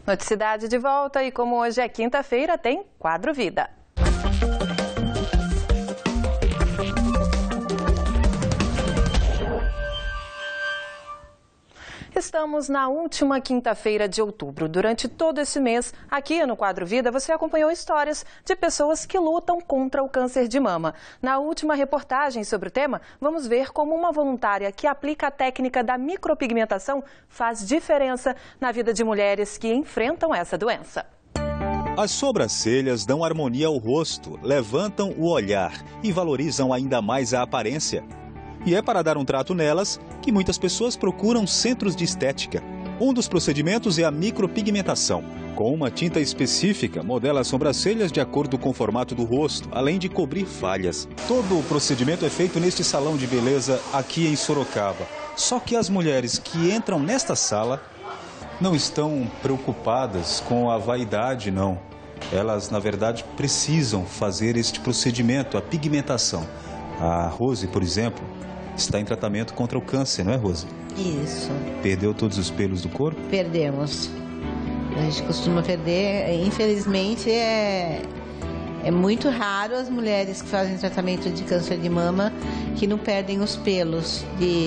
Noticidade de volta e como hoje é quinta-feira, tem Quadro Vida. Estamos na última quinta-feira de outubro. Durante todo esse mês, aqui no Quadro Vida, você acompanhou histórias de pessoas que lutam contra o câncer de mama. Na última reportagem sobre o tema, vamos ver como uma voluntária que aplica a técnica da micropigmentação faz diferença na vida de mulheres que enfrentam essa doença. As sobrancelhas dão harmonia ao rosto, levantam o olhar e valorizam ainda mais a aparência. E é para dar um trato nelas que muitas pessoas procuram centros de estética. Um dos procedimentos é a micropigmentação. Com uma tinta específica, modela as sobrancelhas de acordo com o formato do rosto, além de cobrir falhas. Todo o procedimento é feito neste salão de beleza aqui em Sorocaba. Só que as mulheres que entram nesta sala não estão preocupadas com a vaidade, não. Elas, na verdade, precisam fazer este procedimento, a pigmentação. A Rose, por exemplo, está em tratamento contra o câncer, não é, Rose? Isso. Perdeu todos os pelos do corpo? Perdemos. A gente costuma perder. Infelizmente, é muito raro as mulheres que fazem tratamento de câncer de mama que não perdem os pelos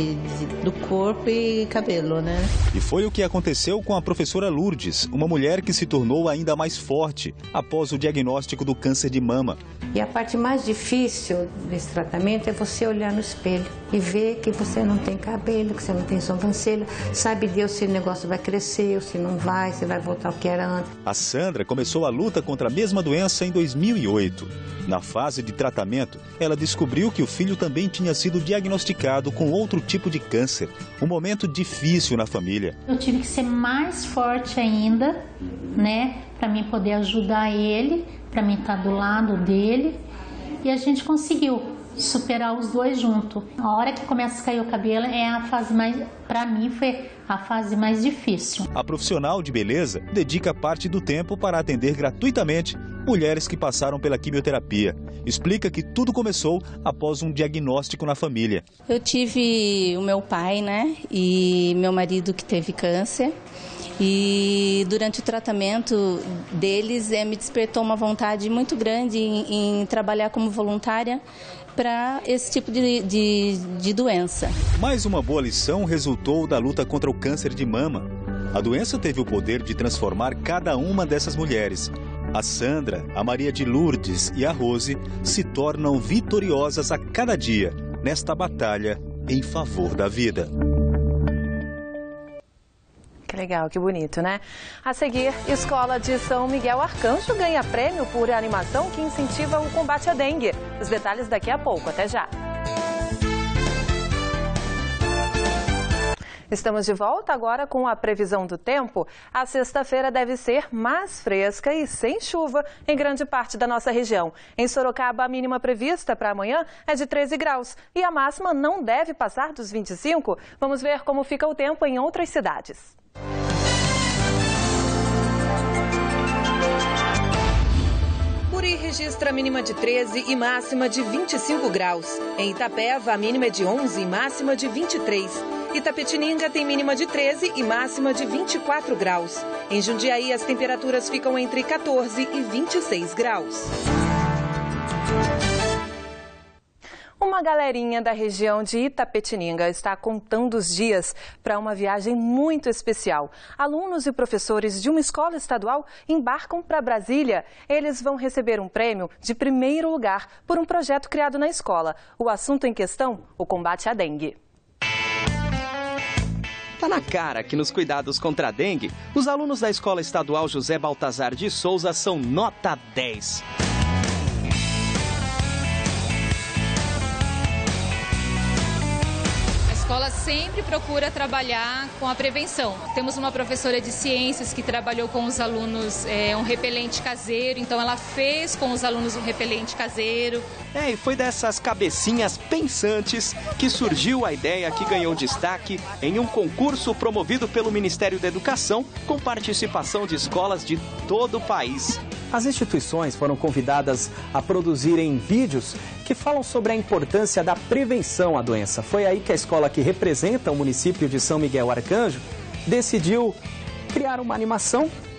do corpo e cabelo, né? E foi o que aconteceu com a professora Lourdes, uma mulher que se tornou ainda mais forte após o diagnóstico do câncer de mama. E a parte mais difícil desse tratamento é você olhar no espelho e ver que você não tem cabelo, que você não tem sobrancelha. Sabe Deus se o negócio vai crescer ou se não vai, se vai voltar ao que era antes. A Sandra começou a luta contra a mesma doença em 2008. Na fase de tratamento, ela descobriu que o filho também tinha sido diagnosticado com outro tipo de câncer. Um momento difícil na família. Eu tive que ser mais forte ainda, né, para mim poder ajudar ele, para mim estar do lado dele. E a gente conseguiu superar os dois juntos. A hora que começa a cair o cabelo é a fase mais, para mim, foi a fase mais difícil. A profissional de beleza dedica parte do tempo para atender gratuitamente mulheres que passaram pela quimioterapia. Explica que tudo começou após um diagnóstico na família. Eu tive o meu pai, né, e meu marido que teve câncer. E durante o tratamento deles, me despertou uma vontade muito grande em trabalhar como voluntária para esse tipo de doença. Mais uma boa lição resultou da luta contra o câncer de mama. A doença teve o poder de transformar cada uma dessas mulheres. A Sandra, a Maria de Lourdes e a Rose se tornam vitoriosas a cada dia nesta batalha em favor da vida. Que legal, que bonito, né? A seguir, Escola de São Miguel Arcanjo ganha prêmio por animação que incentiva o combate à dengue. Os detalhes daqui a pouco, até já. Estamos de volta agora com a previsão do tempo. A sexta-feira deve ser mais fresca e sem chuva em grande parte da nossa região. Em Sorocaba, a mínima prevista para amanhã é de 13 graus e a máxima não deve passar dos 25. Vamos ver como fica o tempo em outras cidades. Puri registra a mínima de 13 e máxima de 25 graus. Em Itapeva, a mínima é de 11 e máxima de 23. Itapetininga tem mínima de 13 e máxima de 24 graus. Em Jundiaí, as temperaturas ficam entre 14 e 26 graus. Uma galerinha da região de Itapetininga está contando os dias para uma viagem muito especial. Alunos e professores de uma escola estadual embarcam para Brasília. Eles vão receber um prêmio de primeiro lugar por um projeto criado na escola. O assunto em questão, o combate à dengue. Tá na cara que nos cuidados contra a dengue, os alunos da Escola Estadual José Baltazar de Souza são nota 10. A escola sempre procura trabalhar com a prevenção. Temos uma professora de ciências que trabalhou com os alunos um repelente caseiro, então ela fez com os alunos um repelente caseiro. E foi dessas cabecinhas pensantes que surgiu a ideia que ganhou destaque em um concurso promovido pelo Ministério da Educação com participação de escolas de todo o país. As instituições foram convidadas a produzirem vídeos que falam sobre a importância da prevenção à doença. Foi aí que a escola que representa o município de São Miguel Arcanjo decidiu criar uma animação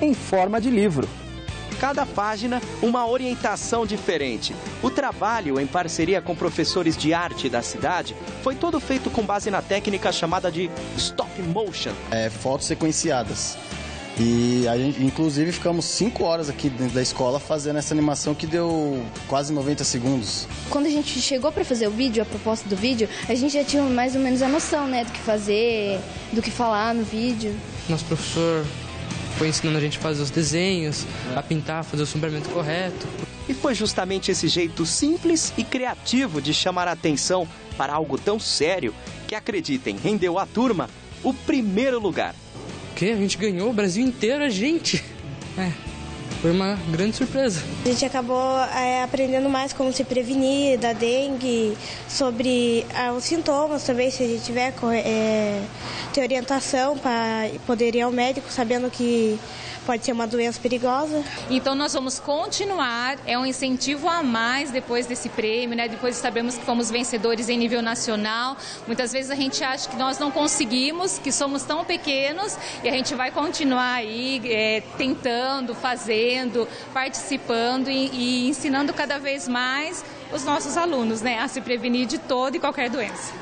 em forma de livro. Cada página, uma orientação diferente. O trabalho, em parceria com professores de arte da cidade, foi todo feito com base na técnica chamada de stop motion. Fotos sequenciadas. E a gente, inclusive, ficamos 5 horas aqui dentro da escola fazendo essa animação que deu quase 90 segundos. Quando a gente chegou para fazer o vídeo, a proposta do vídeo, a gente já tinha mais ou menos a noção, né, do que fazer, do que falar no vídeo. Nosso professor foi ensinando a gente a fazer os desenhos, a pintar, fazer o sombreamento correto. E foi justamente esse jeito simples e criativo de chamar a atenção para algo tão sério que, acreditem, rendeu à turma o primeiro lugar. O quê? A gente ganhou o Brasil inteiro, a gente. Foi uma grande surpresa. A gente acabou aprendendo mais como se prevenir da dengue, sobre os sintomas também, se a gente tiver ter orientação para poder ir ao médico sabendo que pode ser uma doença perigosa. Então nós vamos continuar, é um incentivo a mais depois desse prêmio, né? Depois sabemos que fomos vencedores em nível nacional. Muitas vezes a gente acha que nós não conseguimos, que somos tão pequenos, e a gente vai continuar aí tentando, fazendo, participando e ensinando cada vez mais os nossos alunos, né? A se prevenir de toda e qualquer doença.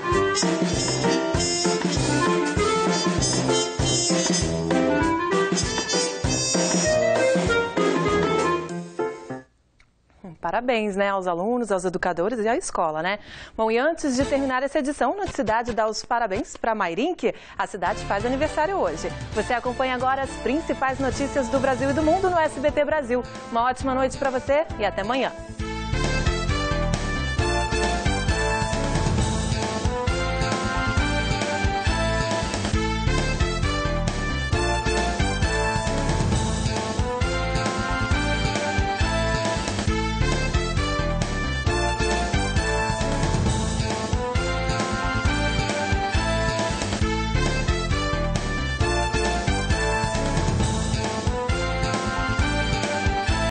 Parabéns, né, aos alunos, aos educadores e à escola, né? Bom, e antes de terminar essa edição, Noticidade dá os parabéns para Mairink. A cidade faz aniversário hoje. Você acompanha agora as principais notícias do Brasil e do mundo no SBT Brasil. Uma ótima noite para você e até amanhã.